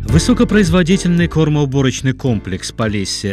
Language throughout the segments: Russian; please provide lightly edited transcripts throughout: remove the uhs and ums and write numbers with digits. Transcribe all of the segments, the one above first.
Высокопроизводительный кормоуборочный комплекс Полесье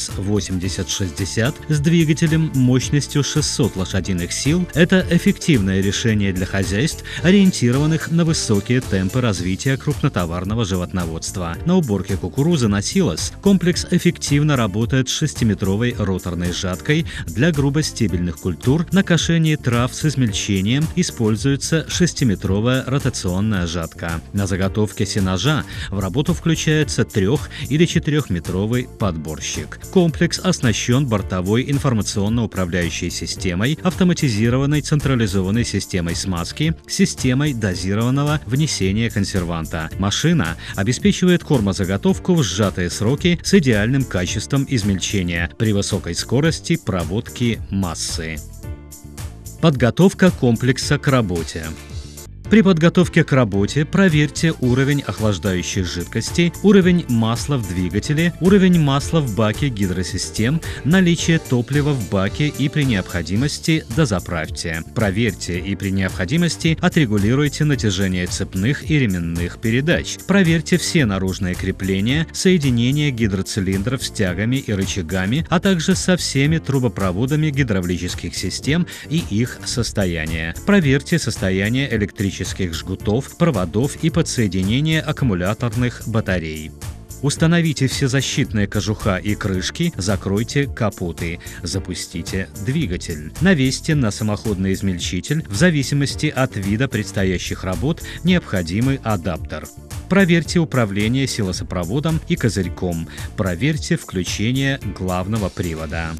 FS-8060 с двигателем мощностью 600 лошадиных сил – это эффективное решение для хозяйств, ориентированных на высокие темпы развития крупнотоварного животноводства. На уборке кукурузы на силос комплекс эффективно работает с 6-метровой роторной жаткой для грубостебельных культур. На кошении трав с измельчением используется 6-метровая ротационная жатка. На заготовке сенажа в работу включается 3- или 4-метровый подборщик. Комплекс оснащен бортовой информационно-управляющей системой, автоматизированной централизованной системой смазки, системой дозированного внесения консерванта. Машина обеспечивает кормозаготовку в сжатые сроки с идеальным качеством измельчения при высокой скорости проводки массы. Подготовка комплекса к работе. При подготовке к работе проверьте уровень охлаждающей жидкости, уровень масла в двигателе, уровень масла в баке гидросистем, наличие топлива в баке и при необходимости дозаправьте. Проверьте и при необходимости отрегулируйте натяжение цепных и ременных передач. Проверьте все наружные крепления, соединения гидроцилиндров с тягами и рычагами, а также со всеми трубопроводами гидравлических систем и их состояние. Проверьте состояние электрических жгутов, проводов и подсоединения аккумуляторных батарей. Установите все защитные кожуха и крышки, закройте капоты, запустите двигатель. Навесьте на самоходный измельчитель, в зависимости от вида предстоящих работ, необходимый адаптер. Проверьте управление силосопроводом и козырьком. Проверьте включение главного привода.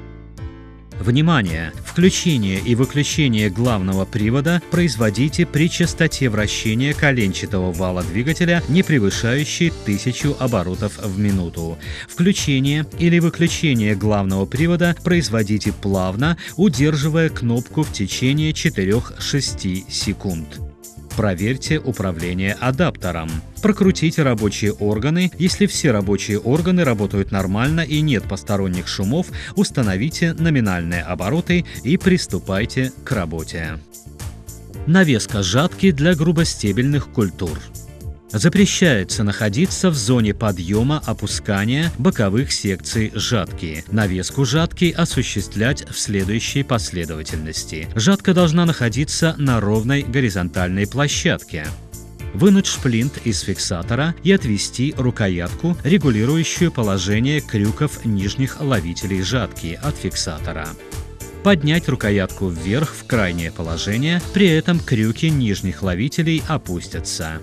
Внимание! Включение и выключение главного привода производите при частоте вращения коленчатого вала двигателя, не превышающей 1000 оборотов в минуту. Включение или выключение главного привода производите плавно, удерживая кнопку в течение 4-6 секунд. Проверьте управление адаптером. Прокрутите рабочие органы. Если все рабочие органы работают нормально и нет посторонних шумов, установите номинальные обороты и приступайте к работе. Навеска жатки для грубостебельных культур. Запрещается находиться в зоне подъема-опускания боковых секций жатки. Навеску жатки осуществлять в следующей последовательности. Жатка должна находиться на ровной горизонтальной площадке. Вынуть шплинт из фиксатора и отвести рукоятку, регулирующую положение крюков нижних ловителей жатки от фиксатора. Поднять рукоятку вверх в крайнее положение, при этом крюки нижних ловителей опустятся.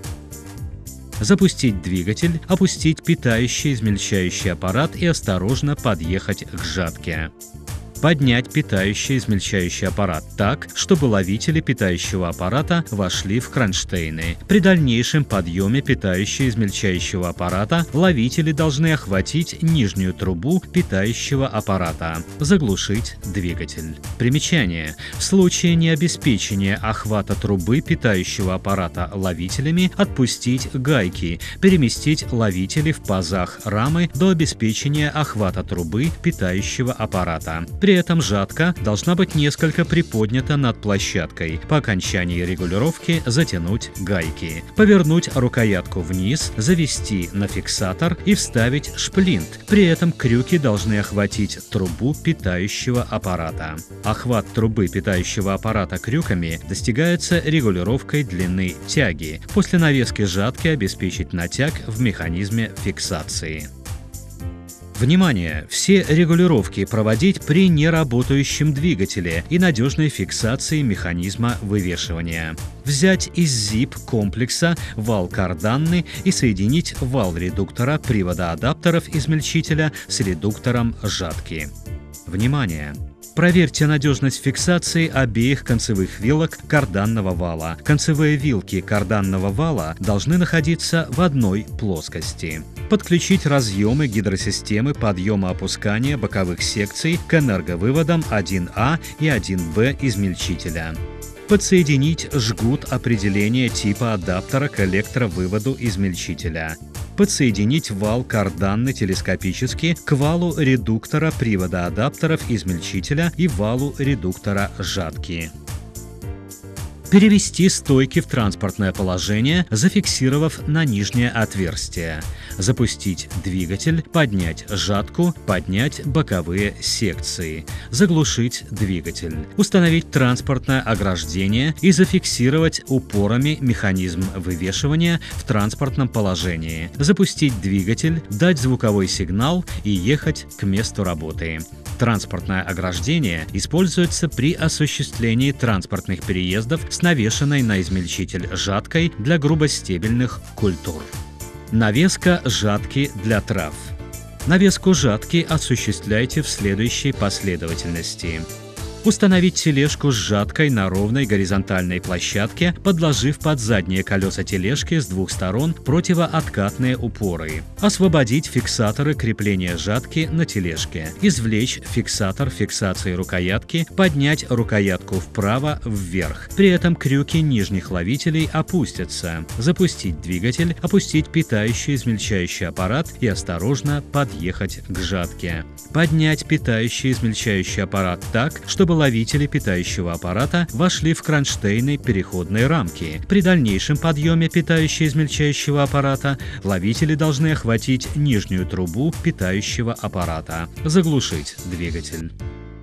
Запустить двигатель, опустить питающий измельчающий аппарат и осторожно подъехать к жатке. Поднять питающий измельчающий аппарат так, чтобы ловители питающего аппарата вошли в кронштейны. При дальнейшем подъеме питающего измельчающего аппарата ловители должны охватить нижнюю трубу питающего аппарата. Заглушить двигатель. Примечание. В случае необеспечения охвата трубы питающего аппарата ловителями отпустить гайки, переместить ловители в пазах рамы до обеспечения охвата трубы питающего аппарата. При этом жатка должна быть несколько приподнята над площадкой. По окончании регулировки затянуть гайки. Повернуть рукоятку вниз, завести на фиксатор и вставить шплинт. При этом крюки должны охватить трубу питающего аппарата. Охват трубы питающего аппарата крюками достигается регулировкой длины тяги. После навески жатки обеспечить натяг в механизме фиксации. Внимание! Все регулировки проводить при неработающем двигателе и надежной фиксации механизма вывешивания. Взять из ZIP-комплекса вал карданный и соединить вал редуктора привода адаптеров измельчителя с редуктором жатки. Внимание! Проверьте надежность фиксации обеих концевых вилок карданного вала. Концевые вилки карданного вала должны находиться в одной плоскости. Подключить разъемы гидросистемы подъема-опускания боковых секций к энерговыводам 1А и 1Б измельчителя. Подсоединить жгут определения типа адаптера к электровыводу измельчителя. Подсоединить вал карданный телескопически к валу редуктора привода адаптеров измельчителя и валу редуктора жатки. Перевести стойки в транспортное положение, зафиксировав на нижнее отверстие. Запустить двигатель, поднять жатку, поднять боковые секции. Заглушить двигатель. Установить транспортное ограждение и зафиксировать упорами механизм вывешивания в транспортном положении. Запустить двигатель, дать звуковой сигнал и ехать к месту работы. Транспортное ограждение используется при осуществлении транспортных переездов с навешанной на измельчитель жаткой для грубостебельных культур. Навеска жатки для трав. Навеску жатки осуществляйте в следующей последовательности. Установить тележку с жаткой на ровной горизонтальной площадке, подложив под задние колеса тележки с двух сторон противооткатные упоры. Освободить фиксаторы крепления жатки на тележке. Извлечь фиксатор фиксации рукоятки, поднять рукоятку вправо-вверх. При этом крюки нижних ловителей опустятся. Запустить двигатель, опустить питающий измельчающий аппарат и осторожно подъехать к жатке. Поднять питающий измельчающий аппарат так, чтобы ловители питающего аппарата вошли в кронштейны переходной рамки. При дальнейшем подъеме питающего-измельчающего аппарата ловители должны охватить нижнюю трубу питающего аппарата. Заглушить двигатель.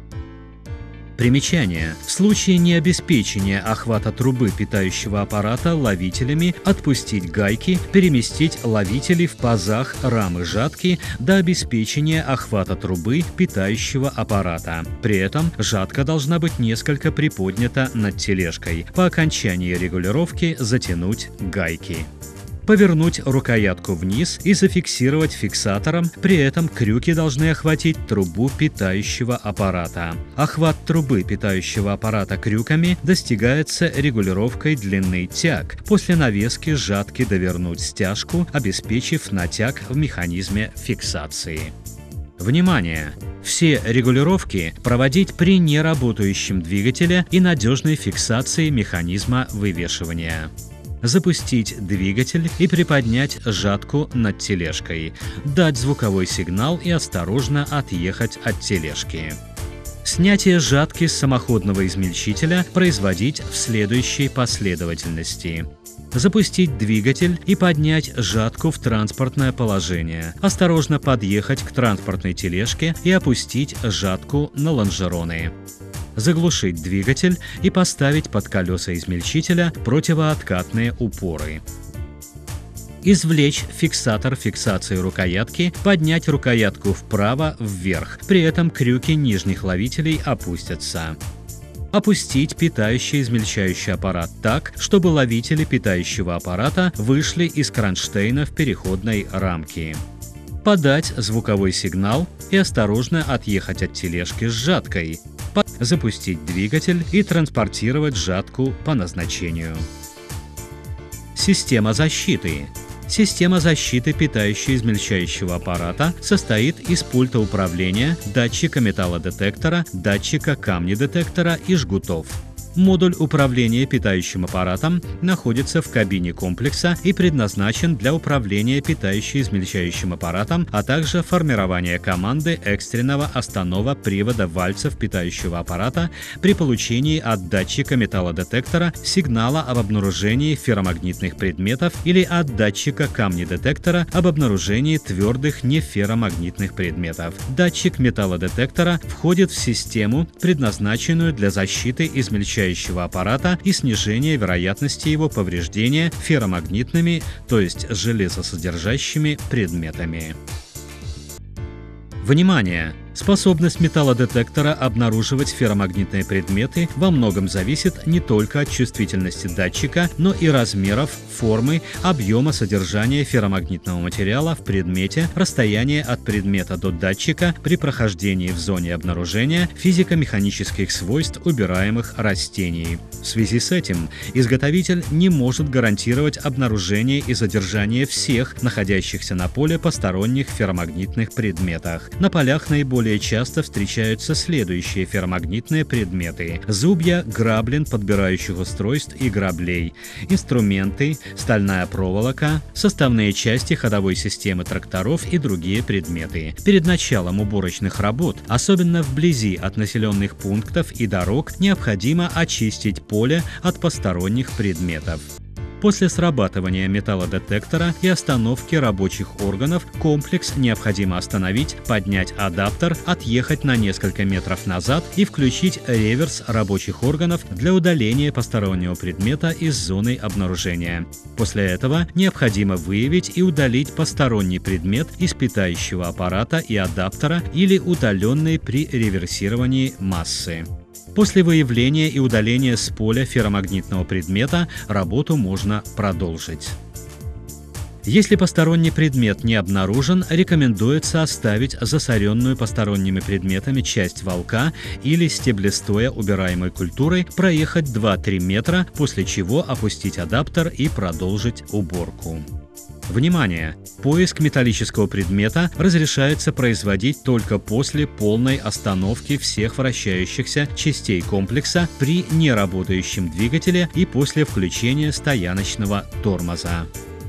Примечание. В случае необеспечения охвата трубы питающего аппарата ловителями отпустить гайки, переместить ловители в пазах рамы жатки до обеспечения охвата трубы питающего аппарата. При этом жатка должна быть несколько приподнята над тележкой. По окончании регулировки затянуть гайки. Повернуть рукоятку вниз и зафиксировать фиксатором, при этом крюки должны охватить трубу питающего аппарата. Охват трубы питающего аппарата крюками достигается регулировкой длины тяг. После навески жатки довернуть стяжку, обеспечив натяг в механизме фиксации. Внимание! Все регулировки проводить при неработающем двигателе и надежной фиксации механизма вывешивания. Запустить двигатель и приподнять жатку над тележкой. Дать звуковой сигнал и осторожно отъехать от тележки. Снятие жатки с самоходного измельчителя производить в следующей последовательности. Запустить двигатель и поднять жатку в транспортное положение. Осторожно подъехать к транспортной тележке и опустить жатку на лонжероны. Заглушить двигатель и поставить под колеса измельчителя противооткатные упоры. Извлечь фиксатор фиксации рукоятки, поднять рукоятку вправо-вверх, при этом крюки нижних ловителей опустятся. Опустить питающий измельчающий аппарат так, чтобы ловители питающего аппарата вышли из кронштейна в переходной рамки. Подать звуковой сигнал и осторожно отъехать от тележки с жаткой. Запустить двигатель и транспортировать жатку по назначению. Система защиты. Система защиты питающего-измельчающего аппарата состоит из пульта управления, датчика металлодетектора, датчика камнедетектора и жгутов. Модуль управления питающим аппаратом находится в кабине комплекса и предназначен для управления питающим-измельчающим аппаратом, а также формирования команды экстренного останова привода вальцев питающего аппарата при получении от датчика металлодетектора сигнала об обнаружении ферромагнитных предметов или от датчика камнедетектора об обнаружении твердых неферромагнитных предметов. Датчик металлодетектора входит в систему, предназначенную для защиты измельчающего аппарата и снижения вероятности его повреждения ферромагнитными, то есть железосодержащими предметами. Внимание! Способность металлодетектора обнаруживать ферромагнитные предметы во многом зависит не только от чувствительности датчика, но и размеров, формы, объема содержания ферромагнитного материала в предмете, расстояние от предмета до датчика при прохождении в зоне обнаружения, физико-механических свойств убираемых растений. В связи с этим изготовитель не может гарантировать обнаружение и задержание всех находящихся на поле посторонних ферромагнитных предметов. На полях наиболее наиболее часто встречаются следующие ферромагнитные предметы: зубья граблен подбирающих устройств и граблей, инструменты, стальная проволока, составные части ходовой системы тракторов и другие предметы. Перед началом уборочных работ, особенно вблизи от населенных пунктов и дорог, необходимо очистить поле от посторонних предметов. После срабатывания металлодетектора и остановки рабочих органов комплекс необходимо остановить, поднять адаптер, отъехать на несколько метров назад и включить реверс рабочих органов для удаления постороннего предмета из зоны обнаружения. После этого необходимо выявить и удалить посторонний предмет из питающего аппарата и адаптера или удаленной при реверсировании массы. После выявления и удаления с поля ферромагнитного предмета работу можно продолжить. Если посторонний предмет не обнаружен, рекомендуется оставить засоренную посторонними предметами часть валка или стеблестоя убираемой культуры, проехать 2-3 метра, после чего опустить адаптер и продолжить уборку. Внимание! Поиск металлического предмета разрешается производить только после полной остановки всех вращающихся частей комплекса при неработающем двигателе и после включения стояночного тормоза.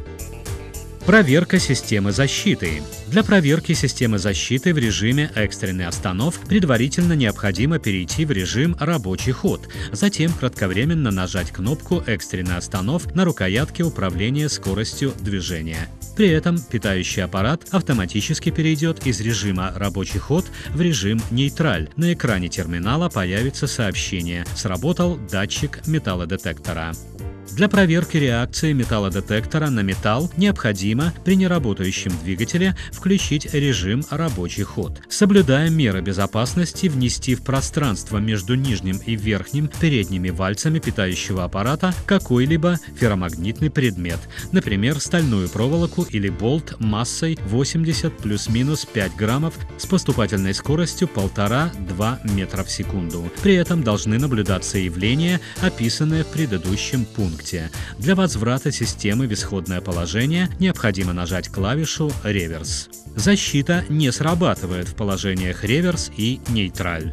Проверка системы защиты. Для проверки системы защиты в режиме экстренный останов предварительно необходимо перейти в режим рабочий ход, затем кратковременно нажать кнопку экстренный останов на рукоятке управления скоростью движения. При этом питающий аппарат автоматически перейдет из режима рабочий ход в режим нейтраль. На экране терминала появится сообщение «Сработал датчик металлодетектора». Для проверки реакции металлодетектора на металл необходимо при неработающем двигателе включить режим рабочий ход. Соблюдая меры безопасности, внести в пространство между нижним и верхним передними вальцами питающего аппарата какой-либо ферромагнитный предмет, например, стальную проволоку или болт массой 80 плюс-минус 5 граммов с поступательной скоростью 1,5–2 метра в секунду. При этом должны наблюдаться явления, описанные в предыдущем пункте. Для возврата системы в исходное положение необходимо нажать клавишу «Реверс». Защита не срабатывает в положениях реверс и нейтраль.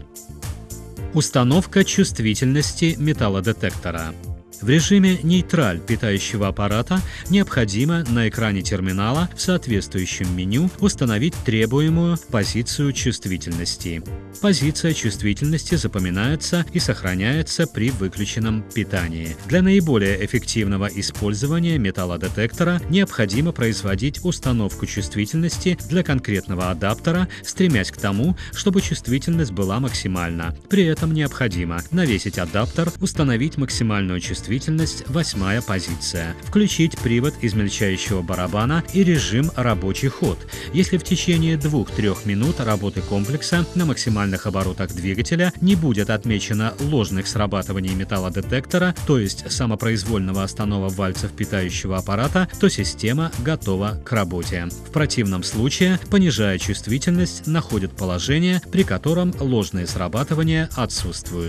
Установка чувствительности металлодетектора. В режиме нейтраль питающего аппарата необходимо на экране терминала в соответствующем меню установить требуемую позицию чувствительности. Позиция чувствительности запоминается и сохраняется при выключенном питании. Для наиболее эффективного использования металлодетектора необходимо производить установку чувствительности для конкретного адаптера, стремясь к тому, чтобы чувствительность была максимальна. При этом необходимо навесить адаптер, установить максимальную чувствительность, 8-я позиция, включить привод измельчающего барабана и режим рабочий ход. Если в течение 2-3 минут работы комплекса на максимальных оборотах двигателя не будет отмечено ложных срабатываний металлодетектора, то есть самопроизвольного останова вальцев питающего аппарата, то система готова к работе. В противном случае, понижая чувствительность, находит положение, при котором ложные срабатывания отсутствуют.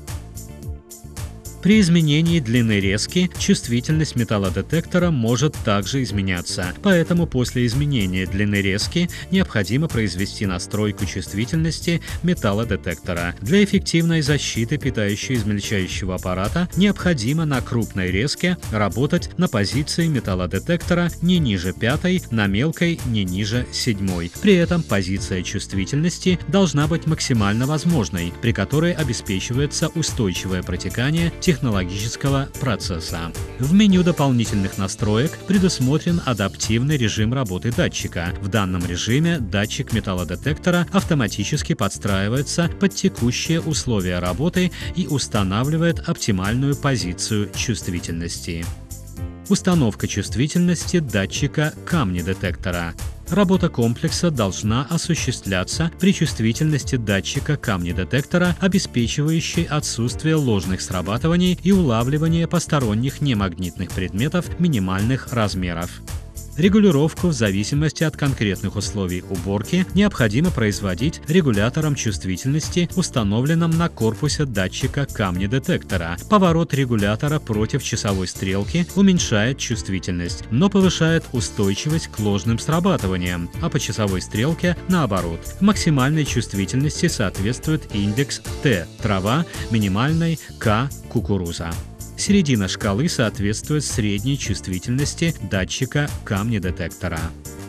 При изменении длины резки чувствительность металлодетектора может также изменяться, поэтому после изменения длины резки необходимо произвести настройку чувствительности металлодетектора. Для эффективной защиты питающего-измельчающего аппарата необходимо на крупной резке работать на позиции металлодетектора не ниже 5-й, на мелкой не ниже 7-й. При этом позиция чувствительности должна быть максимально возможной, при которой обеспечивается устойчивое протекание технологического процесса. В меню дополнительных настроек предусмотрен адаптивный режим работы датчика. В данном режиме датчик металлодетектора автоматически подстраивается под текущие условия работы и устанавливает оптимальную позицию чувствительности. Установка чувствительности датчика камнедетектора. Работа комплекса должна осуществляться при чувствительности датчика камнедетектора, обеспечивающей отсутствие ложных срабатываний и улавливание посторонних немагнитных предметов минимальных размеров. Регулировку в зависимости от конкретных условий уборки необходимо производить регулятором чувствительности, установленным на корпусе датчика камнедетектора. Поворот регулятора против часовой стрелки уменьшает чувствительность, но повышает устойчивость к ложным срабатываниям, а по часовой стрелке наоборот. Максимальной чувствительности соответствует индекс Т – трава, минимальной К – кукуруза. Середина шкалы соответствует средней чувствительности датчика камнедетектора.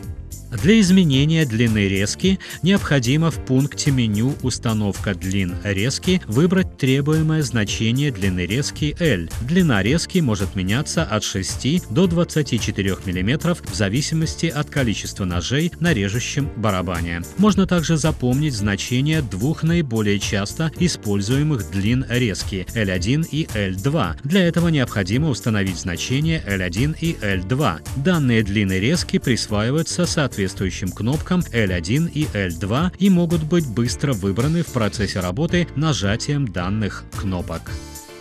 Для изменения длины резки необходимо в пункте меню «Установка длин резки» выбрать требуемое значение длины резки L. Длина резки может меняться от 6 до 24 мм в зависимости от количества ножей на режущем барабане. Можно также запомнить значения двух наиболее часто используемых длин резки L1 и L2. Для этого необходимо установить значения L1 и L2. Данные длины резки присваиваются соответствующим кнопкам L1 и L2 и могут быть быстро выбраны в процессе работы нажатием данных кнопок.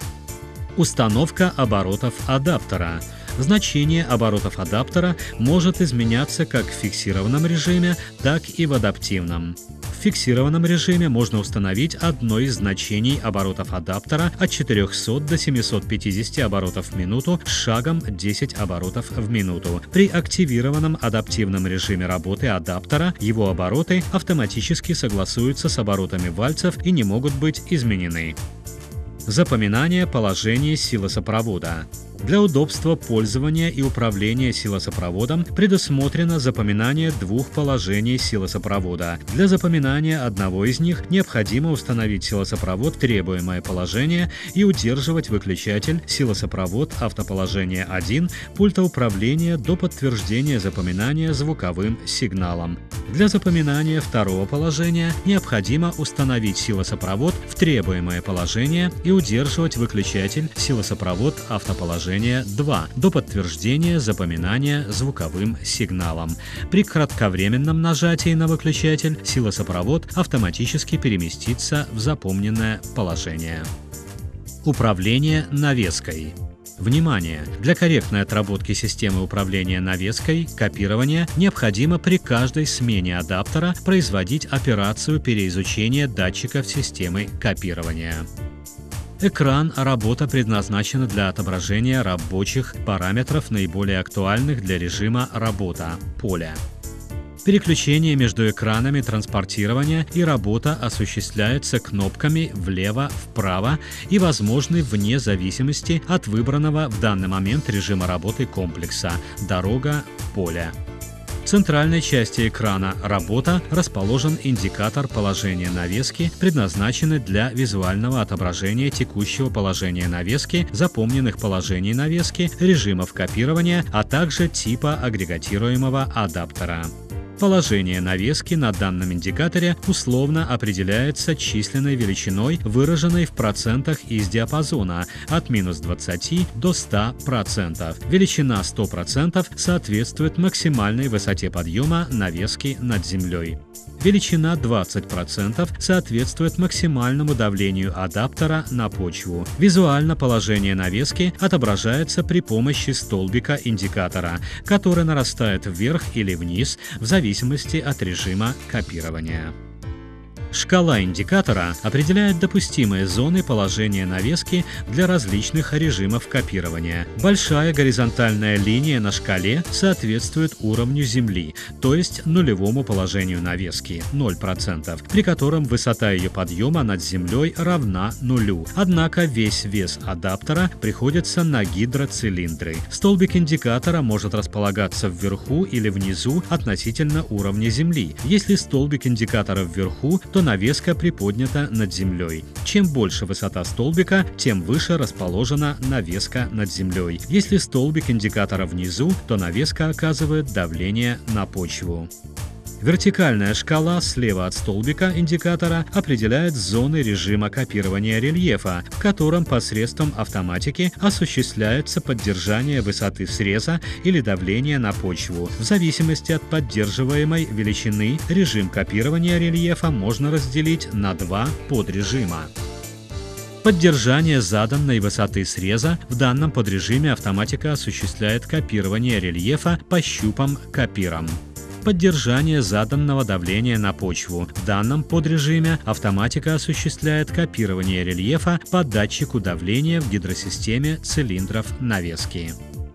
Установка оборотов адаптера. Значение оборотов адаптера может изменяться как в фиксированном режиме, так и в адаптивном. В фиксированном режиме можно установить одно из значений оборотов адаптера от 400 до 750 оборотов в минуту с шагом 10 оборотов в минуту. При активированном адаптивном режиме работы адаптера его обороты автоматически согласуются с оборотами вальцев и не могут быть изменены. Запоминание положения силосопровода. Для удобства пользования и управления силосопроводом предусмотрено запоминание двух положений силосопровода. Для запоминания одного из них необходимо установить силосопровод в требуемое положение и удерживать выключатель силосопровод автоположение 1 пульта управления до подтверждения запоминания звуковым сигналом. Для запоминания второго положения необходимо установить силосопровод в требуемое положение и удерживать выключатель силосопровод автоположение 2 до подтверждения запоминания звуковым сигналом. При кратковременном нажатии на выключатель силосопровод автоматически переместится в запомненное положение. Управление навеской. Внимание! Для корректной отработки системы управления навеской, копирования, необходимо при каждой смене адаптера производить операцию переизучения датчиков системы копирования. Экран «Работа» предназначена для отображения рабочих параметров, наиболее актуальных для режима «Работа» поля. Переключение между экранами транспортирования и работа осуществляется кнопками влево-вправо и возможны вне зависимости от выбранного в данный момент режима работы комплекса «Дорога», «Поле». В центральной части экрана «Работа» расположен индикатор положения навески, предназначенный для визуального отображения текущего положения навески, запомненных положений навески, режимов копирования, а также типа агрегатируемого адаптера. Положение навески на данном индикаторе условно определяется численной величиной, выраженной в процентах из диапазона от -20 до 100%. Величина 100% соответствует максимальной высоте подъема навески над землей. Величина 20% соответствует максимальному давлению адаптера на почву. Визуально положение навески отображается при помощи столбика индикатора, который нарастает вверх или вниз в зависимости от режима копирования. Шкала индикатора определяет допустимые зоны положения навески для различных режимов копирования. Большая горизонтальная линия на шкале соответствует уровню Земли, то есть нулевому положению навески 0%, при котором высота ее подъема над землей равна нулю. Однако весь вес адаптера приходится на гидроцилиндры. Столбик индикатора может располагаться вверху или внизу относительно уровня Земли. Если столбик индикатора вверху, то навеска приподнята над землей. Чем больше высота столбика, тем выше расположена навеска над землей. Если столбик индикатора внизу, то навеска оказывает давление на почву. Вертикальная шкала слева от столбика индикатора определяет зоны режима копирования рельефа, в котором посредством автоматики осуществляется поддержание высоты среза или давления на почву. В зависимости от поддерживаемой величины режим копирования рельефа можно разделить на два подрежима. Поддержание заданной высоты среза. В данном подрежиме автоматика осуществляет копирование рельефа по щупам-копирам. Поддержание заданного давления на почву. В данном подрежиме автоматика осуществляет копирование рельефа по датчику давления в гидросистеме цилиндров навески.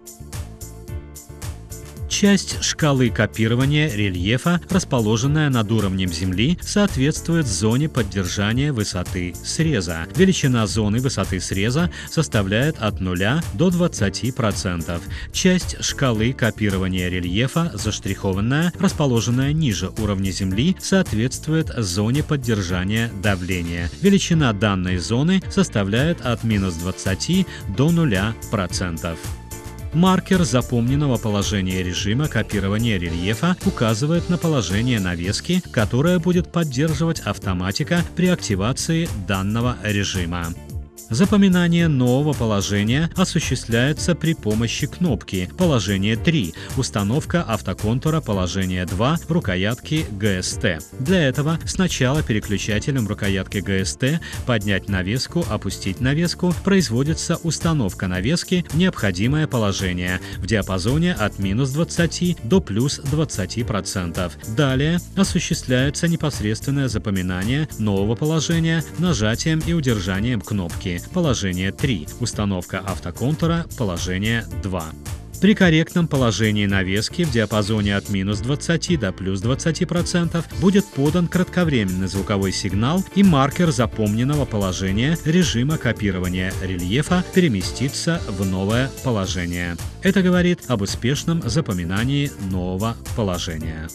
Часть шкалы копирования рельефа, расположенная над уровнем земли, соответствует зоне поддержания высоты среза. Величина зоны высоты среза составляет от 0 до 20%. Часть шкалы копирования рельефа, заштрихованная, расположенная ниже уровня земли, соответствует зоне поддержания давления. Величина данной зоны составляет от -20 до 0%. Маркер запомненного положения режима копирования рельефа указывает на положение навески, которое будет поддерживать автоматика при активации данного режима. Запоминание нового положения осуществляется при помощи кнопки «Положение 3», установка автоконтура «Положение 2» рукоятки ГСТ. Для этого сначала переключателем рукоятки ГСТ поднять навеску, опустить навеску, производится установка навески в необходимое положение в диапазоне от -20 до +20%. Далее осуществляется непосредственное запоминание нового положения нажатием и удержанием кнопки «Положение 3», установка автоконтура «Положение 2». При корректном положении навески в диапазоне от -20 до +20% будет подан кратковременный звуковой сигнал, и маркер запомненного положения режима копирования рельефа переместится в новое положение. Это говорит об успешном запоминании нового положения.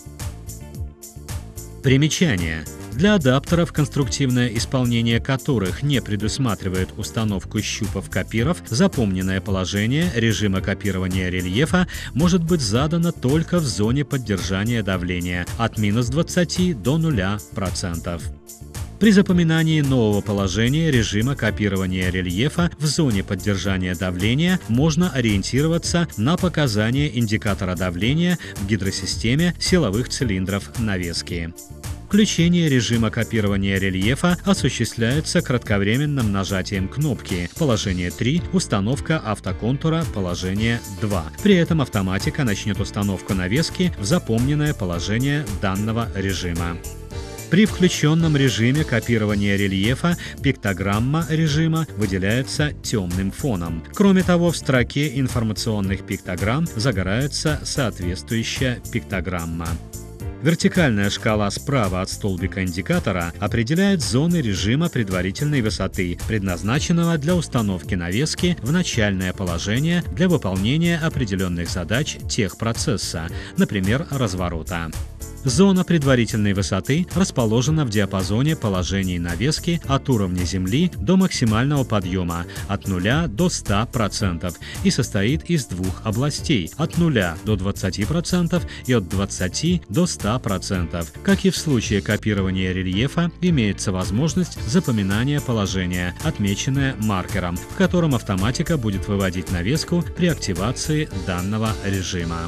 Примечание. Для адаптеров, конструктивное исполнение которых не предусматривает установку щупов-копиров, запомненное положение режима копирования рельефа может быть задано только в зоне поддержания давления от -20 до 0%. При запоминании нового положения режима копирования рельефа в зоне поддержания давления можно ориентироваться на показания индикатора давления в гидросистеме силовых цилиндров навески. Включение режима копирования рельефа осуществляется кратковременным нажатием кнопки «Положение 3», установка автоконтура «Положение 2». При этом автоматика начнет установку навески в запомненное положение данного режима. При включенном режиме копирования рельефа пиктограмма режима выделяется темным фоном. Кроме того, в строке информационных пиктограмм загорается соответствующая пиктограмма. Вертикальная шкала справа от столбика индикатора определяет зоны режима предварительной высоты, предназначенного для установки навески в начальное положение для выполнения определенных задач техпроцесса, например, разворота. Зона предварительной высоты расположена в диапазоне положений навески от уровня земли до максимального подъема от 0 до 100% и состоит из двух областей – от 0 до 20% и от 20 до 100%. Как и в случае копирования рельефа, имеется возможность запоминания положения, отмеченное маркером, в котором автоматика будет выводить навеску при активации данного режима.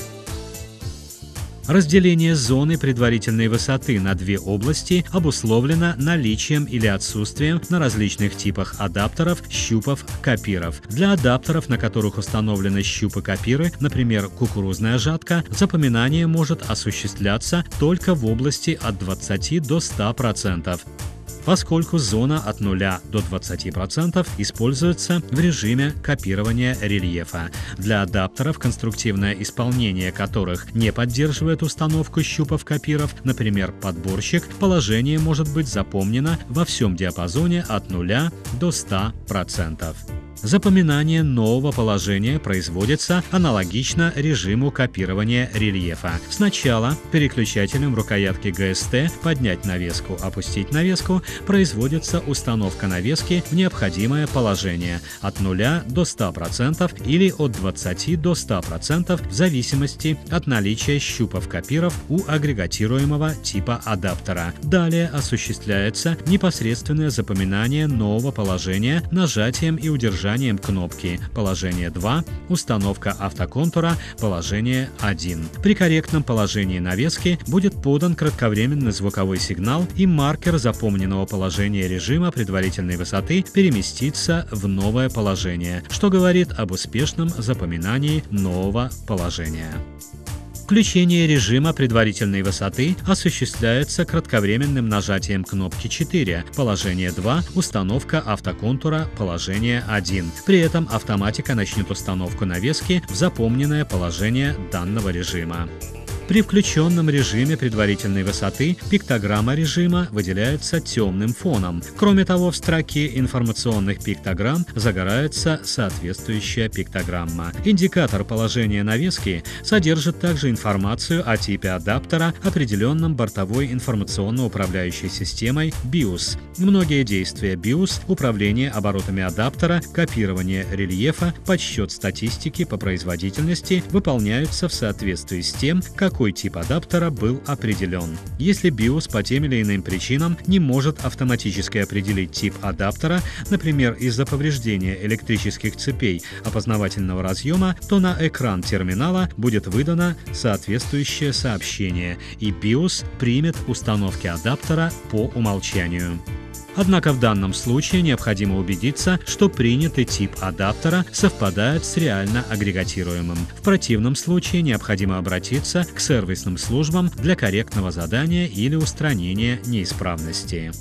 Разделение зоны предварительной высоты на две области обусловлено наличием или отсутствием на различных типах адаптеров щупов-копиров. Для адаптеров, на которых установлены щупы-копиры, например, кукурузная жатка, запоминание может осуществляться только в области от 20 до 100%. поскольку зона от 0 до 20% используется в режиме копирования рельефа. Для адаптеров, конструктивное исполнение которых не поддерживает установку щупов-копиров, например, подборщик, положение может быть запомнено во всем диапазоне от 0 до 100%. Запоминание нового положения производится аналогично режиму копирования рельефа. Сначала переключателем рукоятки ГСТ поднять навеску, опустить навеску, производится установка навески в необходимое положение от 0 до 100% или от 20 до 100% в зависимости от наличия щупов-копиров у агрегатируемого типа адаптера. Далее осуществляется непосредственное запоминание нового положения нажатием и удержанием нажанием кнопки, положение 2, установка автоконтура, положение 1. При корректном положении навески будет подан кратковременный звуковой сигнал, и маркер запомненного положения режима предварительной высоты переместится в новое положение, что говорит об успешном запоминании нового положения. Включение режима предварительной высоты осуществляется кратковременным нажатием кнопки 4, положение 2, установка автоконтура, положение 1. При этом автоматика начнет установку навески в запомненное положение данного режима. При включенном режиме предварительной высоты пиктограмма режима выделяется темным фоном. Кроме того, в строке информационных пиктограмм загорается соответствующая пиктограмма. Индикатор положения навески содержит также информацию о типе адаптера, определенном бортовой информационно-управляющей системой BIOS. Многие действия BIOS – управление оборотами адаптера, копирование рельефа, подсчет статистики по производительности – выполняются в соответствии с тем, какой тип адаптера был определен. Если BIOS по тем или иным причинам не может автоматически определить тип адаптера, например, из-за повреждения электрических цепей опознавательного разъема, то на экран терминала будет выдано соответствующее сообщение, и BIOS примет установки адаптера по умолчанию. Однако в данном случае необходимо убедиться, что принятый тип адаптера совпадает с реально агрегатируемым. В противном случае необходимо обратиться к сервисным службам для корректного задания или устранения неисправности.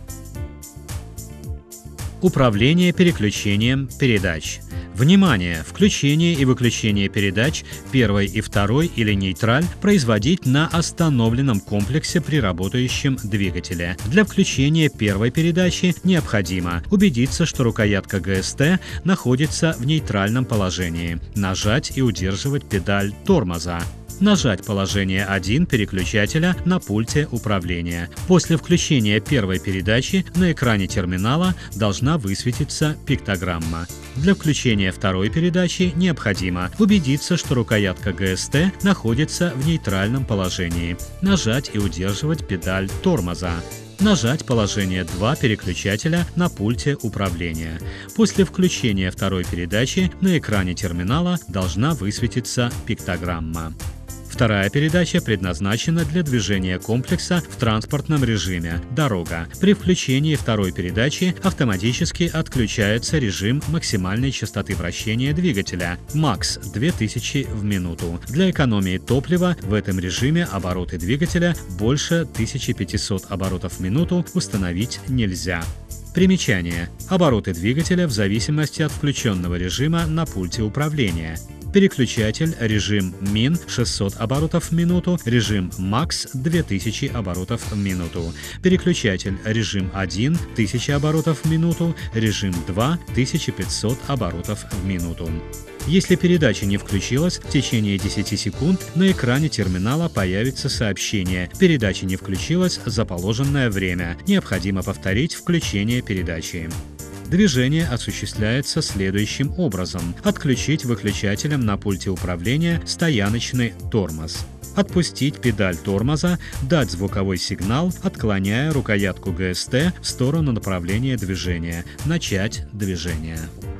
Управление переключением передач. Внимание! Включение и выключение передач первой и второй или нейтраль производить на остановленном комплексе при работающем двигателе. Для включения первой передачи необходимо убедиться, что рукоятка ГСТ находится в нейтральном положении, нажать и удерживать педаль тормоза. Нажать положение 1 переключателя на пульте управления. После включения первой передачи на экране терминала должна высветиться пиктограмма. Для включения второй передачи необходимо убедиться, что рукоятка ГСТ находится в нейтральном положении. Нажать и удерживать педаль тормоза. Нажать положение 2 переключателя на пульте управления. После включения второй передачи на экране терминала должна высветиться пиктограмма. Вторая передача предназначена для движения комплекса в транспортном режиме «Дорога». При включении второй передачи автоматически отключается режим максимальной частоты вращения двигателя «МАКС» 2000 в минуту. Для экономии топлива в этом режиме обороты двигателя больше 1500 оборотов в минуту установить нельзя. Примечание. Обороты двигателя в зависимости от включенного режима на пульте управления. Переключатель режим МИН 600 оборотов в минуту, режим МАКС 2000 оборотов в минуту. Переключатель режим 1 1000 оборотов в минуту, режим 2 1500 оборотов в минуту. Если передача не включилась, в течение 10 секунд на экране терминала появится сообщение «Передача не включилась за положенное время. Необходимо повторить включение передачи». Движение осуществляется следующим образом. Отключить выключателем на пульте управления стояночный тормоз. Отпустить педаль тормоза, дать звуковой сигнал, отклоняя рукоятку ГСТ в сторону направления движения. Начать движение.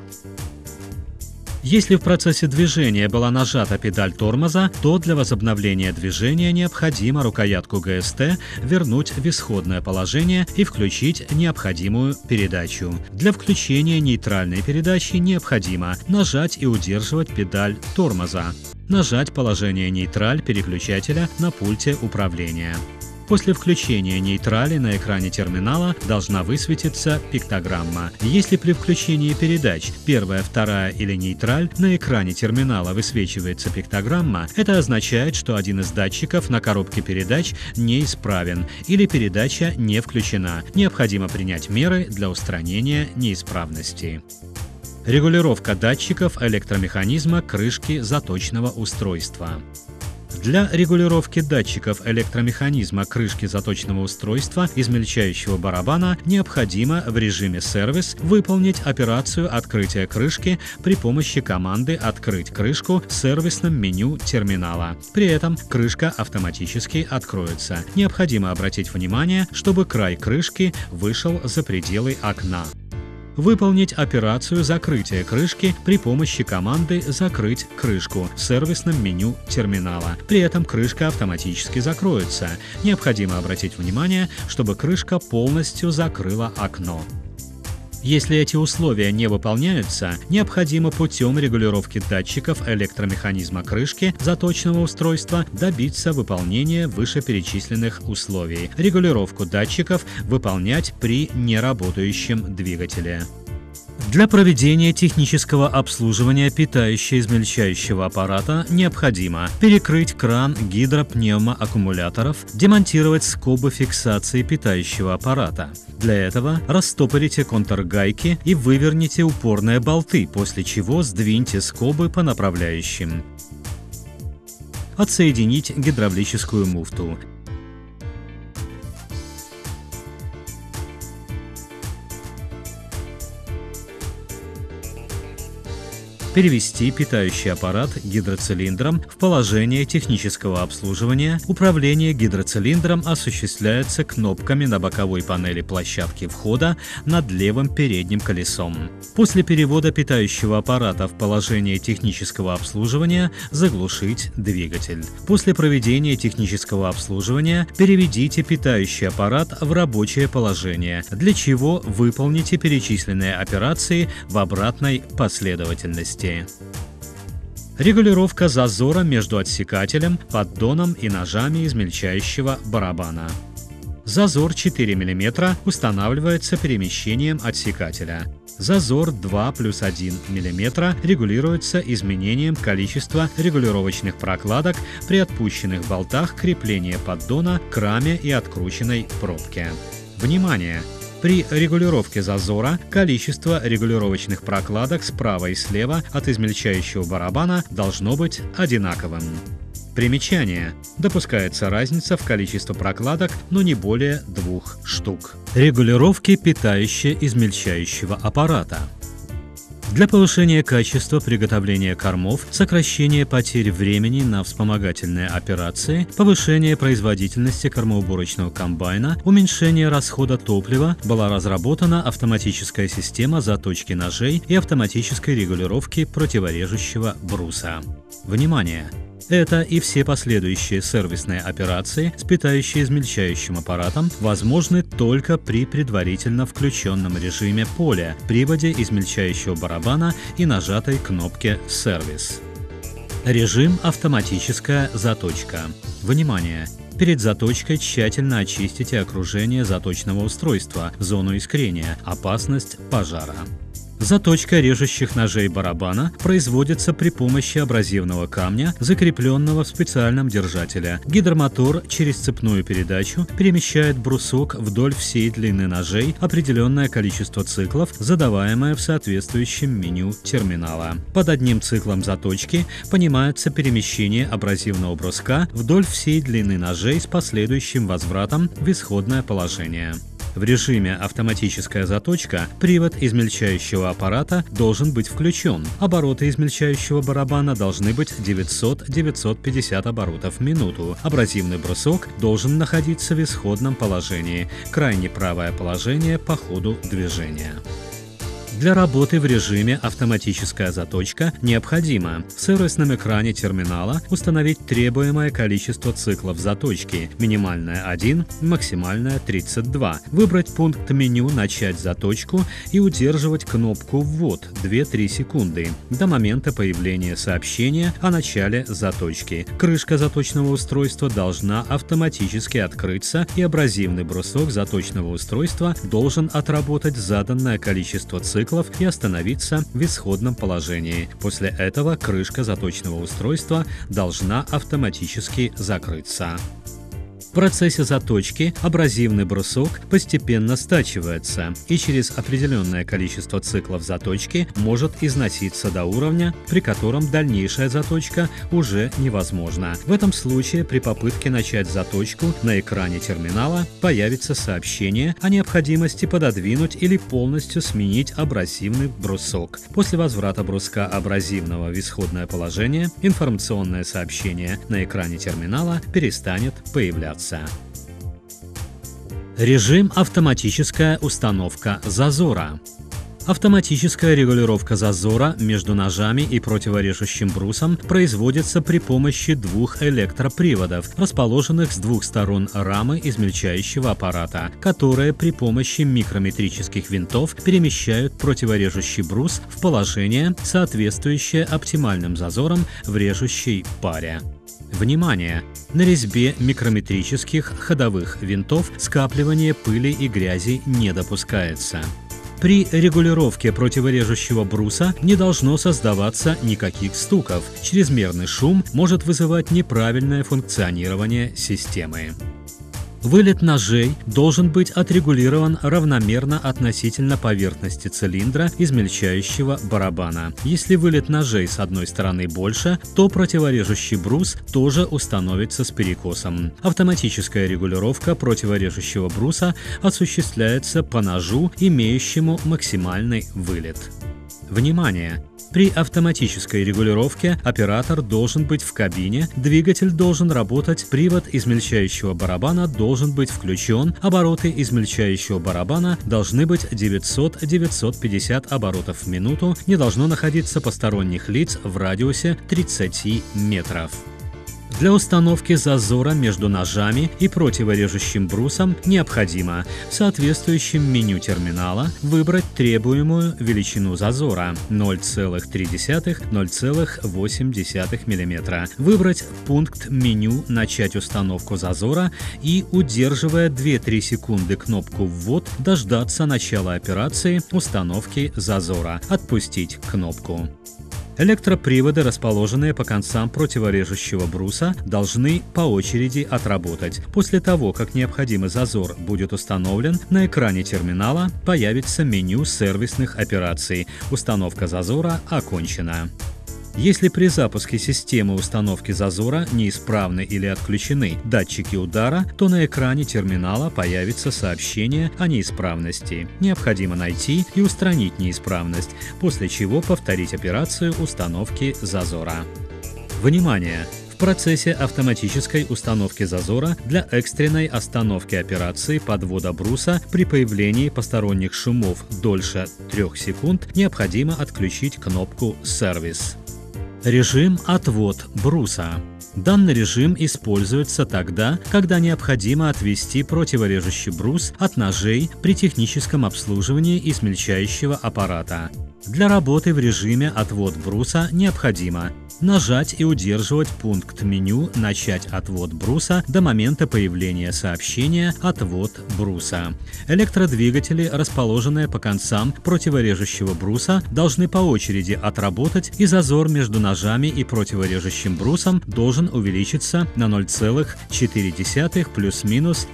Если в процессе движения была нажата педаль тормоза, то для возобновления движения необходимо рукоятку ГСТ вернуть в исходное положение и включить необходимую передачу. Для включения нейтральной передачи необходимо нажать и удерживать педаль тормоза. Нажать положение нейтраль переключателя на пульте управления. После включения нейтрали на экране терминала должна высветиться пиктограмма. Если при включении передач первая, вторая или нейтраль на экране терминала высвечивается пиктограмма, это означает, что один из датчиков на коробке передач неисправен или передача не включена. Необходимо принять меры для устранения неисправности. Регулировка датчиков электромеханизма крышки заточного устройства. Для регулировки датчиков электромеханизма крышки заточного устройства измельчающего барабана необходимо в режиме «Сервис» выполнить операцию открытия крышки при помощи команды «Открыть крышку» в сервисном меню терминала. При этом крышка автоматически откроется. Необходимо обратить внимание, чтобы край крышки вышел за пределы окна. Выполнить операцию закрытия крышки при помощи команды «Закрыть крышку» в сервисном меню терминала. При этом крышка автоматически закроется. Необходимо обратить внимание, чтобы крышка полностью закрыла окно. Если эти условия не выполняются, необходимо путем регулировки датчиков электромеханизма крышки заточного устройства добиться выполнения вышеперечисленных условий. Регулировку датчиков выполнять при неработающем двигателе. Для проведения технического обслуживания питающе-измельчающего аппарата необходимо перекрыть кран гидропневмоаккумуляторов, демонтировать скобы фиксации питающего аппарата. Для этого растопорите контргайки и выверните упорные болты, после чего сдвиньте скобы по направляющим. Отсоединить гидравлическую муфту. Перевести питающий аппарат гидроцилиндром в положение технического обслуживания. Управление гидроцилиндром осуществляется кнопками на боковой панели площадки входа над левым передним колесом. После перевода питающего аппарата в положение технического обслуживания заглушить двигатель. После проведения технического обслуживания переведите питающий аппарат в рабочее положение, для чего выполните перечисленные операции в обратной последовательности. Регулировка зазора между отсекателем, поддоном и ножами измельчающего барабана. Зазор 4 мм устанавливается перемещением отсекателя. Зазор 2 плюс 1 мм регулируется изменением количества регулировочных прокладок при отпущенных болтах крепления поддона к раме и открученной пробке. Внимание! При регулировке зазора количество регулировочных прокладок справа и слева от измельчающего барабана должно быть одинаковым. Примечание. Допускается разница в количестве прокладок, но не более 2 штук. Регулировки питающе-измельчающего аппарата. Для повышения качества приготовления кормов, сокращения потерь времени на вспомогательные операции, повышения производительности кормоуборочного комбайна, уменьшения расхода топлива была разработана автоматическая система заточки ножей и автоматической регулировки противорежущего бруса. Внимание! Это и все последующие сервисные операции с питающе-измельчающим аппаратом возможны только при предварительно включенном режиме поля, приводе измельчающего барабана и нажатой кнопке «Сервис». Режим «Автоматическая заточка». Внимание! Перед заточкой тщательно очистите окружение заточного устройства, зону искрения, опасность пожара. Заточка режущих ножей барабана производится при помощи абразивного камня, закрепленного в специальном держателе. Гидромотор через цепную передачу перемещает брусок вдоль всей длины ножей определенное количество циклов, задаваемое в соответствующем меню терминала. Под одним циклом заточки понимается перемещение абразивного бруска вдоль всей длины ножей с последующим возвратом в исходное положение. В режиме «Автоматическая заточка» привод измельчающего аппарата должен быть включен. Обороты измельчающего барабана должны быть 900-950 оборотов в минуту. Абразивный брусок должен находиться в исходном положении. Крайне правое положение по ходу движения. Для работы в режиме «Автоматическая заточка» необходимо в сервисном экране терминала установить требуемое количество циклов заточки, минимальное 1, максимальное 32, выбрать пункт меню «Начать заточку» и удерживать кнопку «Ввод» 2-3 секунды до момента появления сообщения о начале заточки. Крышка заточного устройства должна автоматически открыться, и абразивный брусок заточного устройства должен отработать заданное количество циклов и остановиться в исходном положении. После этого крышка заточного устройства должна автоматически закрыться. В процессе заточки абразивный брусок постепенно стачивается и через определенное количество циклов заточки может износиться до уровня, при котором дальнейшая заточка уже невозможна. В этом случае при попытке начать заточку на экране терминала появится сообщение о необходимости пододвинуть или полностью сменить абразивный брусок. После возврата бруска абразивного в исходное положение информационное сообщение на экране терминала перестанет появляться. Режим «Автоматическая установка зазора». Автоматическая регулировка зазора между ножами и противорежущим брусом производится при помощи двух электроприводов, расположенных с двух сторон рамы измельчающего аппарата, которые при помощи микрометрических винтов перемещают противорежущий брус в положение, соответствующее оптимальным зазорам в режущей паре. Внимание! На резьбе микрометрических ходовых винтов скапливание пыли и грязи не допускается. При регулировке противорежущего бруса не должно создаваться никаких стуков. Чрезмерный шум может вызывать неправильное функционирование системы. Вылет ножей должен быть отрегулирован равномерно относительно поверхности цилиндра измельчающего барабана. Если вылет ножей с одной стороны больше, то противорежущий брус тоже установится с перекосом. Автоматическая регулировка противорежущего бруса осуществляется по ножу, имеющему максимальный вылет. Внимание! При автоматической регулировке оператор должен быть в кабине, двигатель должен работать, привод измельчающего барабана должен быть включен, обороты измельчающего барабана должны быть 900-950 оборотов в минуту, не должно находиться посторонних лиц в радиусе 30 метров. Для установки зазора между ножами и противорежущим брусом необходимо в соответствующем меню терминала выбрать требуемую величину зазора 0,3–0,8 мм, выбрать пункт меню «Начать установку зазора» и, удерживая 2-3 секунды кнопку «Ввод», дождаться начала операции установки зазора, отпустить кнопку. Электроприводы, расположенные по концам противорежущего бруса, должны по очереди отработать. После того, как необходимый зазор будет установлен, на экране терминала появится меню сервисных операций. Установка зазора окончена. Если при запуске системы установки зазора неисправны или отключены датчики удара, то на экране терминала появится сообщение о неисправности. Необходимо найти и устранить неисправность, после чего повторить операцию установки зазора. Внимание! В процессе автоматической установки зазора для экстренной остановки операции подвода бруса при появлении посторонних шумов дольше 3 секунд необходимо отключить кнопку «Сервис». Режим «Отвод бруса». Данный режим используется тогда, когда необходимо отвести противорежущий брус от ножей при техническом обслуживании измельчающего аппарата. Для работы в режиме «Отвод бруса» необходимо нажать и удерживать пункт меню «Начать отвод бруса» до момента появления сообщения «Отвод бруса». Электродвигатели, расположенные по концам противорежущего бруса, должны по очереди отработать, и зазор между ножами и противорежущим брусом должен увеличиться на 0,4 плюс-минус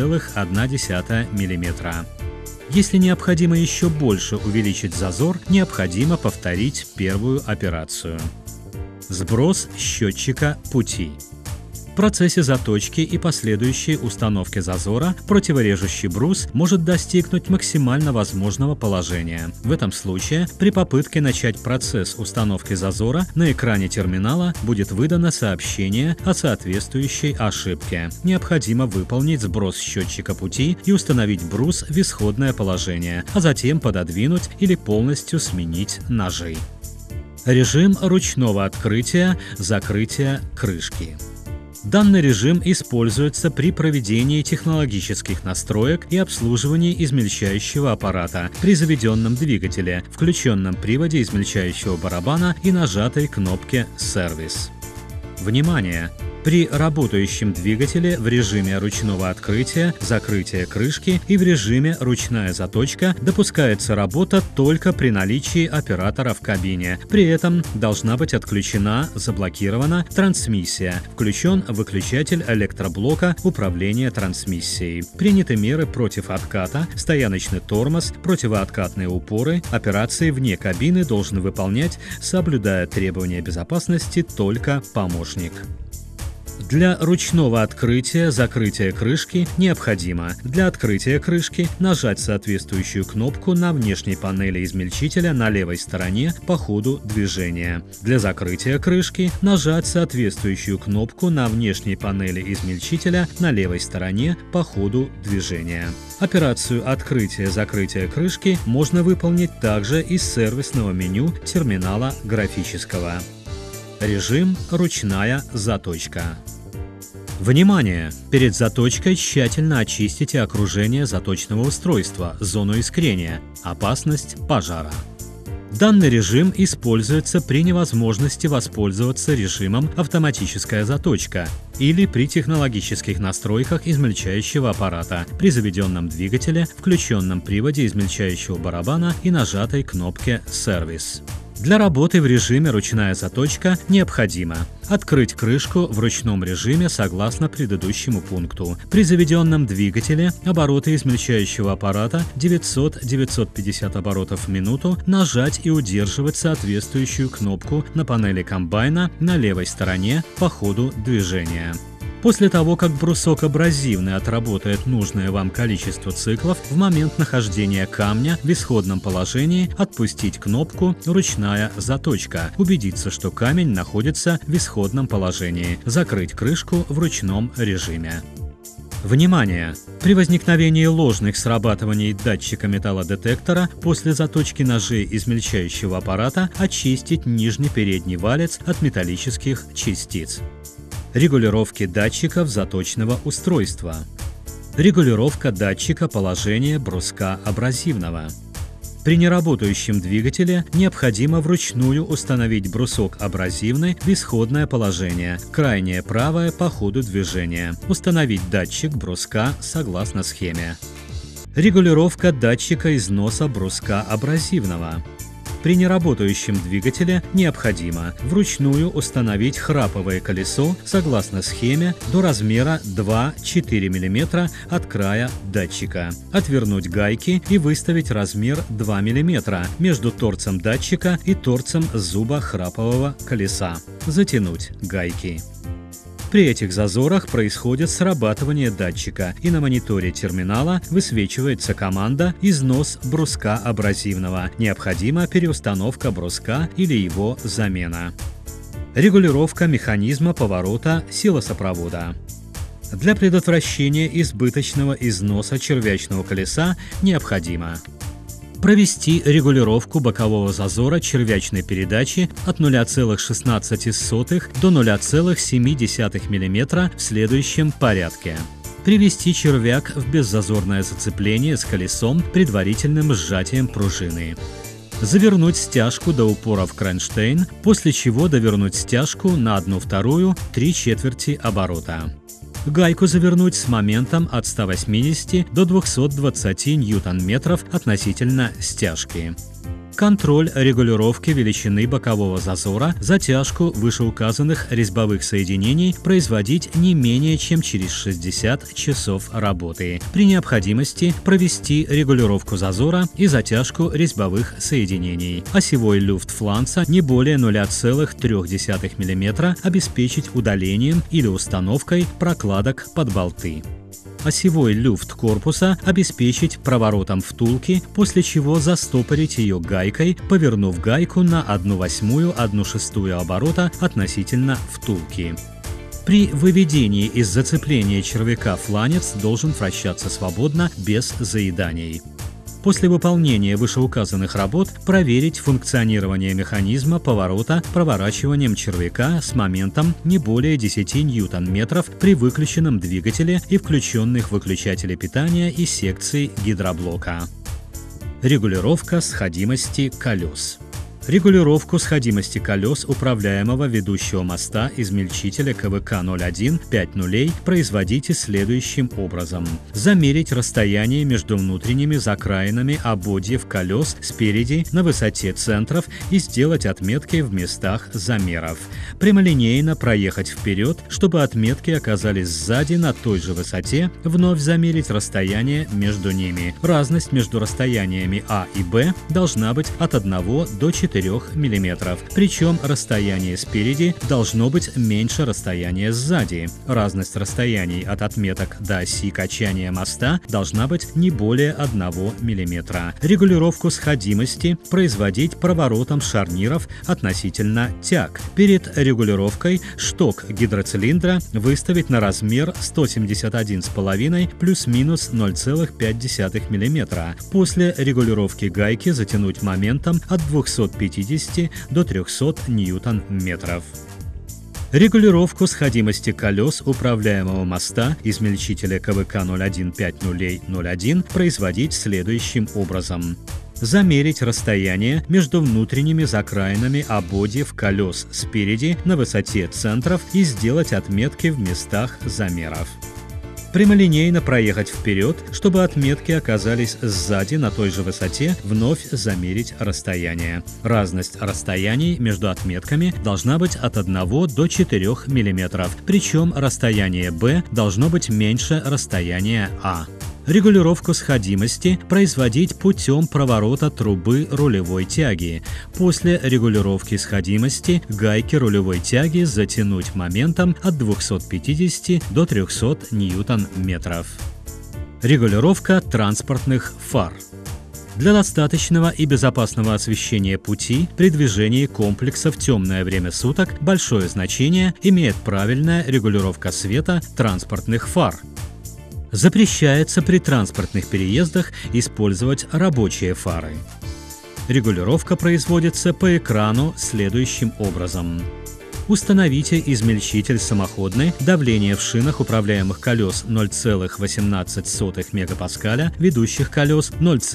0,1 мм. Если необходимо еще больше увеличить зазор, необходимо повторить первую операцию. Сброс счетчика пути. В процессе заточки и последующей установки зазора противорежущий брус может достигнуть максимально возможного положения. В этом случае при попытке начать процесс установки зазора на экране терминала будет выдано сообщение о соответствующей ошибке. Необходимо выполнить сброс счетчика пути и установить брус в исходное положение, а затем пододвинуть или полностью сменить ножи. Режим ручного открытия-закрытия крышки. Данный режим используется при проведении технологических настроек и обслуживании измельчающего аппарата при заведенном двигателе, включенном приводе измельчающего барабана и нажатой кнопке «Сервис». Внимание! При работающем двигателе в режиме ручного открытия-закрытия крышки и в режиме ручная заточка допускается работа только при наличии оператора в кабине. При этом должна быть отключена, заблокирована трансмиссия, включен выключатель электроблока управления трансмиссией. Приняты меры против отката, стояночный тормоз, противооткатные упоры. Операции вне кабины должен выполнять, соблюдая требования безопасности, только помощник. Для ручного открытия-закрытия крышки необходимо для открытия крышки нажать соответствующую кнопку на внешней панели измельчителя на левой стороне по ходу движения. Для закрытия крышки нажать соответствующую кнопку на внешней панели измельчителя на левой стороне по ходу движения. Операцию открытия-закрытия крышки можно выполнить также из сервисного меню терминала графического. Режим «Ручная заточка». Внимание! Перед заточкой тщательно очистите окружение заточного устройства, зону искрения, опасность пожара. Данный режим используется при невозможности воспользоваться режимом «Автоматическая заточка» или при технологических настройках измельчающего аппарата, при заведенном двигателе, включенном приводе измельчающего барабана и нажатой кнопке «Сервис». Для работы в режиме «Ручная заточка» необходимо открыть крышку в ручном режиме согласно предыдущему пункту. При заведенном двигателе обороты измельчающего аппарата 900-950 оборотов в минуту нажать и удерживать соответствующую кнопку на панели комбайна на левой стороне по ходу движения. После того, как брусок абразивный отработает нужное вам количество циклов, в момент нахождения камня в исходном положении отпустить кнопку «Ручная заточка», убедиться, что камень находится в исходном положении, закрыть крышку в ручном режиме. Внимание! При возникновении ложных срабатываний датчика металлодетектора после заточки ножей измельчающего аппарата очистить нижний передний валец от металлических частиц. Регулировки датчиков заточного устройства. Регулировка датчика положения бруска абразивного. При неработающем двигателе необходимо вручную установить брусок абразивный в исходное положение, крайнее правое по ходу движения. Установить датчик бруска согласно схеме. Регулировка датчика износа бруска абразивного. При неработающем двигателе необходимо вручную установить храповое колесо согласно схеме до размера 2-4 мм от края датчика. Отвернуть гайки и выставить размер 2 мм между торцем датчика и торцем зуба храпового колеса. Затянуть гайки. При этих зазорах происходит срабатывание датчика, и на мониторе терминала высвечивается команда «Износ бруска абразивного». Необходима переустановка бруска или его замена. Регулировка механизма поворота силосопровода. Для предотвращения избыточного износа червячного колеса необходимо провести регулировку бокового зазора червячной передачи от 0,16 до 0,7 мм в следующем порядке. Привести червяк в беззазорное зацепление с колесом предварительным сжатием пружины. Завернуть стяжку до упора в кронштейн, после чего довернуть стяжку на 1/2 3/4 оборота. Гайку завернуть с моментом от 180 до 220 ньютон-метров относительно стяжки. Контроль регулировки величины бокового зазора, затяжку вышеуказанных резьбовых соединений производить не менее чем через 60 часов работы. При необходимости провести регулировку зазора и затяжку резьбовых соединений. Осевой люфт фланца не более 0,3 мм обеспечить удалением или установкой прокладок под болты. Осевой люфт корпуса обеспечить проворотом втулки, после чего застопорить ее гайкой, повернув гайку на 1/8-1/6 оборота относительно втулки. При выведении из зацепления червяка фланец должен вращаться свободно, без заеданий. После выполнения вышеуказанных работ проверить функционирование механизма поворота проворачиванием червяка с моментом не более 10 ньютон-метров при выключенном двигателе и включенных выключателе питания и секции гидроблока. Регулировка сходимости колес. Регулировку сходимости колес управляемого ведущего моста измельчителя КВК-01 5 нулей производите следующим образом. Замерить расстояние между внутренними закраинами ободьев колес спереди на высоте центров и сделать отметки в местах замеров. Прямолинейно проехать вперед, чтобы отметки оказались сзади на той же высоте, вновь замерить расстояние между ними. Разность между расстояниями А и Б должна быть от 1 до 4 4 мм. Причем расстояние спереди должно быть меньше расстояния сзади. Разность расстояний от отметок до оси качания моста должна быть не более 1 мм. Регулировку сходимости производить проворотом шарниров относительно тяг. Перед регулировкой шток гидроцилиндра выставить на размер 171,5 плюс-минус 0,5 мм. После регулировки гайки затянуть моментом от 250 до 300 ньютон-метров. Регулировку сходимости колес управляемого моста измельчителя КВК 015001 производить следующим образом. Замерить расстояние между внутренними закраинами ободьев колес спереди на высоте центров и сделать отметки в местах замеров. Прямолинейно проехать вперед, чтобы отметки оказались сзади на той же высоте, вновь замерить расстояние. Разность расстояний между отметками должна быть от 1 до 4 мм, причем расстояние B должно быть меньше расстояния А. Регулировку сходимости производить путем проворота трубы рулевой тяги. После регулировки сходимости гайки рулевой тяги затянуть моментом от 250 до 300 ньютон-метров. Регулировка транспортных фар. Для достаточного и безопасного освещения пути при движении комплекса в темное время суток большое значение имеет правильная регулировка света транспортных фар. Запрещается при транспортных переездах использовать рабочие фары. Регулировка производится по экрану следующим образом. Установите измельчитель самоходный, давление в шинах управляемых колес 0,18 мегапаскаля, ведущих колес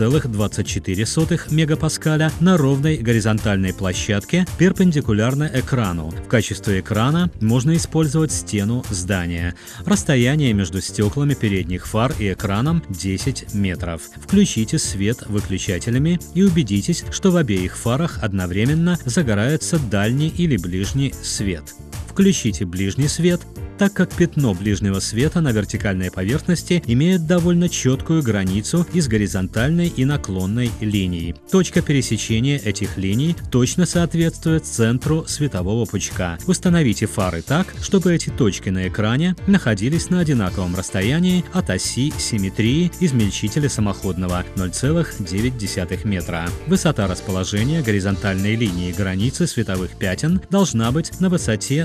0,24 мегапаскаля на ровной горизонтальной площадке перпендикулярно экрану. В качестве экрана можно использовать стену здания. Расстояние между стеклами передних фар и экраном 10 метров. Включите свет выключателями и убедитесь, что в обеих фарах одновременно загорается дальний или ближний свет. Включите ближний свет, так как пятно ближнего света на вертикальной поверхности имеет довольно четкую границу из горизонтальной и наклонной линий. Точка пересечения этих линий точно соответствует центру светового пучка. Установите фары так, чтобы эти точки на экране находились на одинаковом расстоянии от оси симметрии измельчителя самоходного 0,9 метра. Высота расположения горизонтальной линии границы световых пятен должна быть на высоте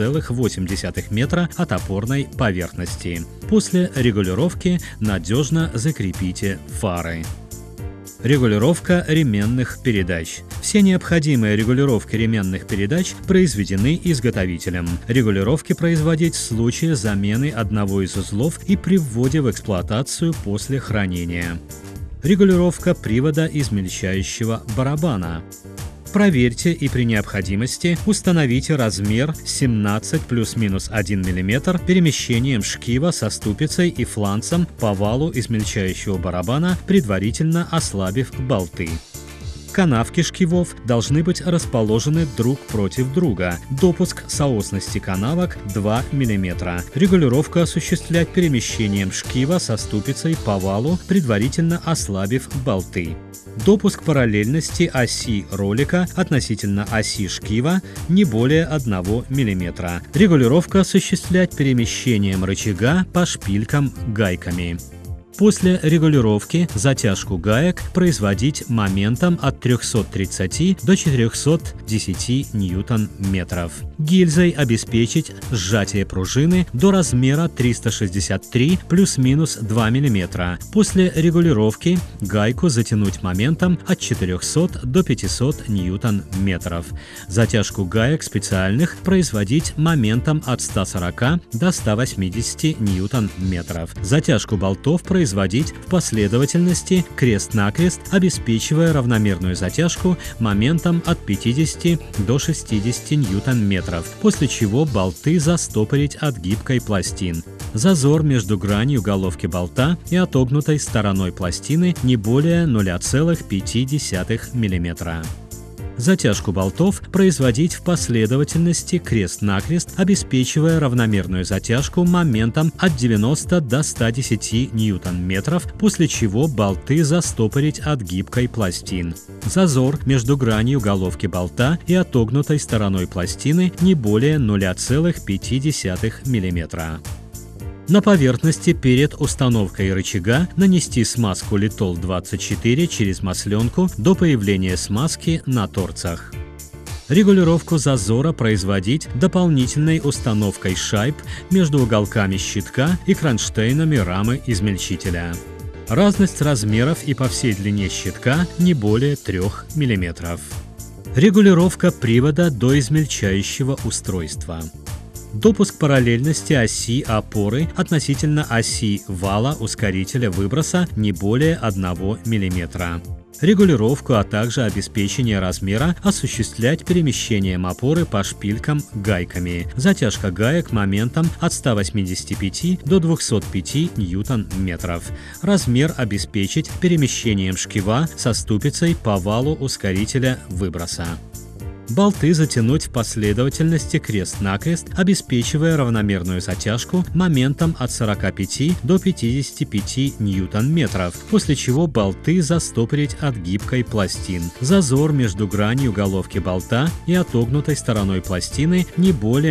0,8 метра от опорной поверхности. После регулировки надежно закрепите фары. Регулировка ременных передач. Все необходимые регулировки ременных передач произведены изготовителем. Регулировки производить в случае замены одного из узлов и при вводе в эксплуатацию после хранения. Регулировка привода измельчающего барабана. Проверьте и при необходимости установите размер 17 плюс-минус 1 мм перемещением шкива со ступицей и фланцем по валу измельчающего барабана, предварительно ослабив болты. Канавки шкивов должны быть расположены друг против друга. Допуск соосности канавок 2 мм. Регулировку осуществлять перемещением шкива со ступицей по валу, предварительно ослабив болты. Допуск параллельности оси ролика относительно оси шкива не более 1 мм. Регулировку осуществлять перемещением рычага по шпилькам гайками. После регулировки затяжку гаек производить моментом от 330 до 410 ньютон-метров. Гильзой обеспечить сжатие пружины до размера 363 плюс-минус 2 мм. После регулировки гайку затянуть моментом от 400 до 500 ньютон-метров. Затяжку гаек специальных производить моментом от 140 до 180 ньютон-метров. Затяжку болтов производить в последовательности крест-накрест, обеспечивая равномерную затяжку моментом от 50 до 60 ньютон-метров, после чего болты застопорить от гибкой пластин. Зазор между гранью головки болта и отогнутой стороной пластины не более 0,5 мм. Затяжку болтов производить в последовательности крест-накрест, обеспечивая равномерную затяжку моментом от 90 до 110 ньютон-метров, после чего болты застопорить от гибкой пластин. Зазор между гранью головки болта и отогнутой стороной пластины не более 0,5 мм. На поверхности перед установкой рычага нанести смазку Литол-24 через масленку до появления смазки на торцах. Регулировку зазора производить дополнительной установкой шайб между уголками щитка и кронштейнами рамы измельчителя. Разность размеров и по всей длине щитка не более 3 мм. Регулировка привода до измельчающего устройства. Допуск параллельности оси опоры относительно оси вала ускорителя выброса не более 1 мм. Регулировку, а также обеспечение размера осуществлять перемещением опоры по шпилькам гайками. Затяжка гаек моментом от 185 до 205 ньютон-метров. Размер обеспечить перемещением шкива со ступицей по валу ускорителя выброса. Болты затянуть в последовательности крест-накрест, обеспечивая равномерную затяжку моментом от 45 до 55 ньютон-метров, после чего болты застопорить от гибкой пластин. Зазор между гранью головки болта и отогнутой стороной пластины не более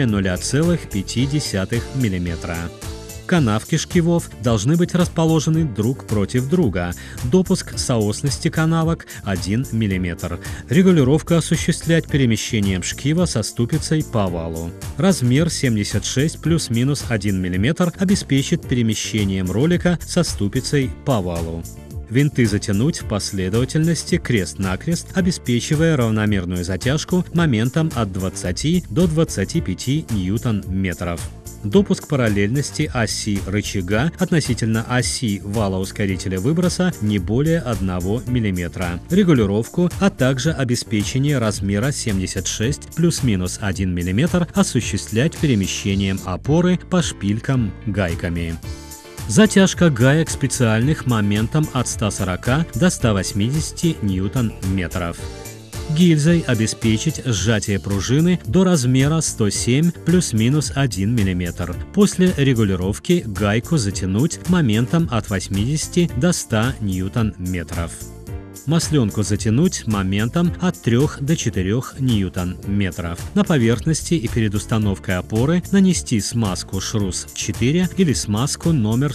0,5 мм. Канавки шкивов должны быть расположены друг против друга. Допуск соосности канавок 1 мм. Регулировка осуществлять перемещением шкива со ступицей по валу. Размер 76 плюс-минус 1 мм обеспечит перемещением ролика со ступицей по валу. Винты затянуть в последовательности крест-накрест, обеспечивая равномерную затяжку моментом от 20 до 25 ньютон-метров. Допуск параллельности оси рычага относительно оси вала ускорителя выброса не более 1 мм. Регулировку, а также обеспечение размера 76 плюс-минус 1 мм осуществлять перемещением опоры по шпилькам гайками. Затяжка гаек специальных моментом от 140 до 180 ньютон-метров. Гильзой обеспечить сжатие пружины до размера 107 плюс-минус 1 мм. После регулировки гайку затянуть моментом от 80 до 100 ньютон-метров. Масленку затянуть моментом от 3 до 4 ньютон-метров. На поверхности и перед установкой опоры нанести смазку Шрус-4 или смазку номер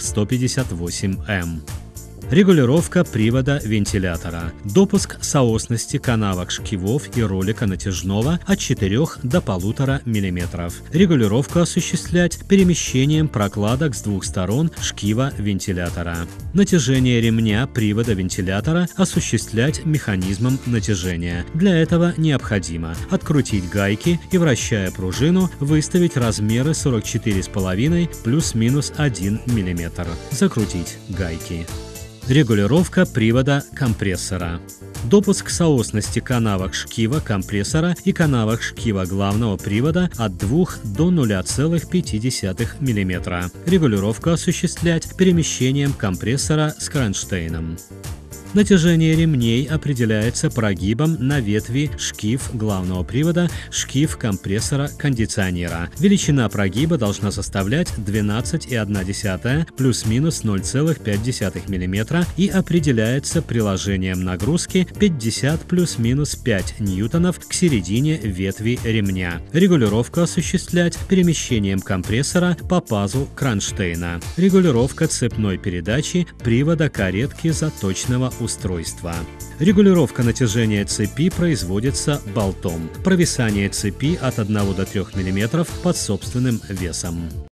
158М. Регулировка привода вентилятора. Допуск соосности канавок шкивов и ролика натяжного от 4 до 1,5 мм. Регулировку осуществлять перемещением прокладок с двух сторон шкива вентилятора. Натяжение ремня привода вентилятора осуществлять механизмом натяжения. Для этого необходимо открутить гайки и, вращая пружину, выставить размеры 44,5 плюс-минус 1 мм. Закрутить гайки. Регулировка привода компрессора. Допуск соосности канавок шкива компрессора и канавок шкива главного привода от 2 до 0,5 мм. Регулировку осуществлять перемещением компрессора с кронштейном. Натяжение ремней определяется прогибом на ветви шкив главного привода, шкив компрессора кондиционера. Величина прогиба должна составлять 12,1 плюс-минус 0,5 мм и определяется приложением нагрузки 50 плюс-минус 5 ньютонов к середине ветви ремня. Регулировку осуществлять перемещением компрессора по пазу кронштейна. Регулировка цепной передачи привода каретки заточного устройства. Регулировка натяжения цепи производится болтом. Провисание цепи от 1 до 3 мм под собственным весом.